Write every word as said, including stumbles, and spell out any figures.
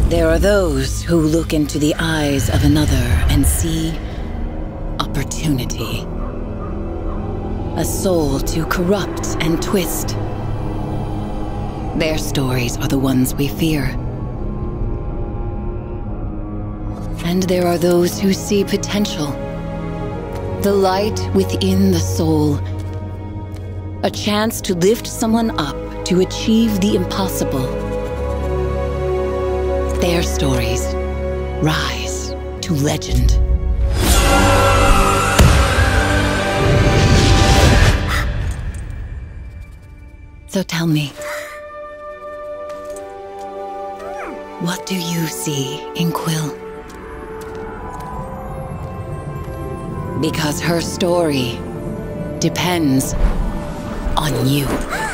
There are those who look into the eyes of another and see opportunity. A soul to corrupt and twist. Their stories are the ones we fear. And there are those who see potential. The light within the soul. A chance to lift someone up to achieve the impossible. Their stories rise to legend. So tell me, what do you see in Quill? Because her story depends on you.